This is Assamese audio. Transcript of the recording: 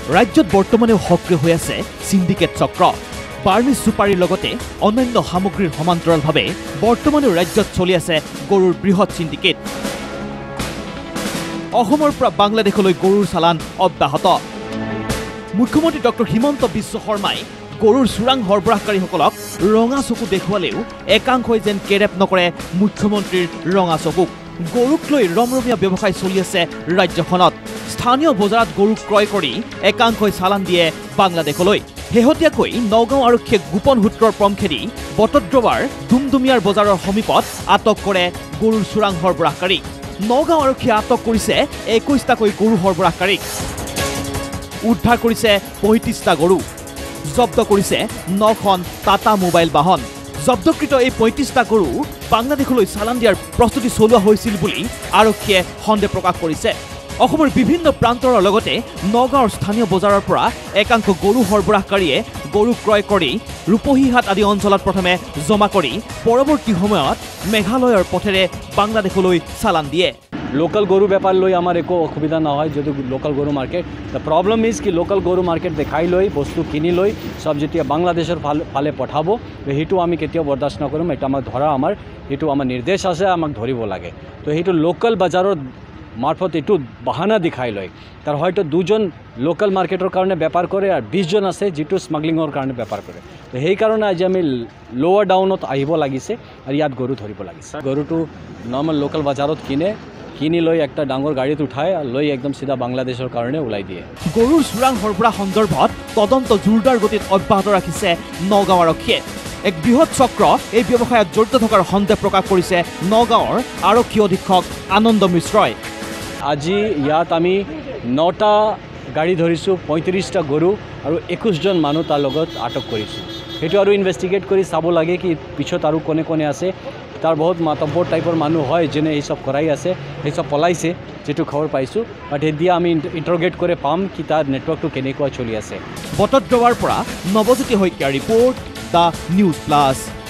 ৰাজ্যত বৰ্তমানেও সক্ৰিয় হৈ আছে সিন্ডিকেট চক্ৰ বাৰ্মিজ সুপাৰীৰ লগতে অন্যান্য সামগ্ৰীৰ সমান্তৰালভাৱে বৰ্তমানেও ৰাজ্যত চলি আছে গৰুৰ বৃহৎ সিন্ডিকেট অসমৰ পৰা বাংলাদেশলৈ গৰুৰ চালান অব্যাহত মুখ্যমন্ত্ৰী ডক্টৰ হিমন্ত বিশ্ব শৰ্মাই গৰুৰ চোৰাং সৰবৰাহকাৰীসকলক ৰঙা চকু দেখুৱালেও একাংশই যেন কেৰেপ নকৰে মুখ্যমন্ত্ৰীৰ ৰঙা চকুক গৰুক লৈ ৰমৰমীয়া ব্যৱসায় চলি আছে ৰাজ্যখনত স্থানীয় বজাৰত গৰু ক্ৰয় কৰি একাংশই চালান দিয়ে বাংলাদেশলৈ শেহতীয়াকৈ নগাঁও আৰক্ষীয়ে গোপন সূত্ৰৰ পমখেদি বটদ্ৰৱাৰ ডুমডুমিয়াৰ বজাৰৰ সমীপত আটক কৰে গৰুৰ চোৰাং সৰবৰাহকাৰী নগাঁও আৰক্ষীয়ে আটক কৰিছে 21টাকৈ গৰু সৰবৰাহকাৰীক উদ্ধাৰ কৰিছে 35টা গৰু জব্দ কৰিছে 9খন টাটা মোবাইল বাহন জব্দকৃত এই 35টা গৰু বাংলাদেশলৈ চালান দিয়াৰ প্ৰস্তুতি চলোৱা হৈছিল বুলি আৰক্ষীয়ে সন্দেহ প্ৰকাশ কৰিছে অসমৰ বিভিন্ন প্ৰান্তৰ লগতে নগাঁৱৰ স্থানীয় বজাৰৰ পৰা একাংশ গৰু সৰবৰাহকাৰীয়ে গৰু ক্ৰয় কৰি ৰূপহীহাট আদি অঞ্চলত প্ৰথমে জমা কৰি পৰৱৰ্তী সময়ত মেঘালয়ৰ পথেৰে বাংলাদেশলৈ চালান দিয়ে লোকাল গৰু বেপাৰ লৈ আমাৰ একো অসুবিধা নহয় যদি লোকাল গৰু মাৰ্কেট দ্য প্ৰব্লেম ইজ কি লোকাল গৰু মাৰ্কেট দেখাই লৈ বস্তু কিনি লৈ সব যেতিয়া বাংলাদেশৰ ফালে পঠাব সেইটো আমি কেতিয়াও বৰদাস্ত নকৰিম এটা আমাক ধৰা আমাৰ এইটো আমাৰ নিৰ্দেশ আছে আমাক ধৰিব লাগে তো সেইটো লোকাল বজাৰৰ মারফত একটু বাহানা দেখাই লয় তার হয়তো দুজন লোকাল মার্কেটের কারণে ব্যাপার করে আর 20 জন আছে যেটো স্মাগলিংর কারণে ব্যাপার করে তো সেই কারণে আজ আমি লোয়ার ডাউনত আহিব লাগিছে আর ইয়াত গরু ধরিব লাগিছে গরুটো নর্মাল লোকাল বাজারত কিনি লৈ একটা ডাঙৰ গাড়ীত উঠায় আৰু লৈ একদম সিধা বাংলাদেশৰ কাৰণে ওলাই দিয়ে গৰুৰ চোৰাং সৰবৰাহ সন্দৰ্ভত তদন্ত জোৰদাৰ গতিত অব্যাহত ৰাখিছে নগাঁও আৰক্ষীয়ে এক বৃহৎ চক্ৰ এই ব্যৱসায়ত জড়িত থকাৰ সন্দেহ প্ৰকাশ কৰিছে নগাঁৱৰ আৰক্ষী অধীক্ষক আনন্দ মিশ্ৰই আজি ইয়াত আমি 9টা গাড়ী ধৰিছো 35টা গৰু আৰু 21 জন মানুহ তাৰ লগত আটক কৰিছো সেইটো আৰু ইনভেষ্টিগেট কৰি চাব লাগে কি পিছত আৰু কোনে কোনে আছে তাৰ বহুত মাতব্বৰ টাইপৰ মানুহ হয় যেনে এই সব কৰাই আছে এই সব পলাইছে যেটো খবৰ পাইছো বাট এতিয়া আমি ইন্টাৰোগেট কৰি পাম কি তাৰ নেটৱৰ্কটো কেনেকুৱা চলি আছে বটদ্ৰৱাৰ পৰা নৱজ্যোতি শইকীয়াৰ ৰিপৰ্ট দ্য নিউজ প্লাছ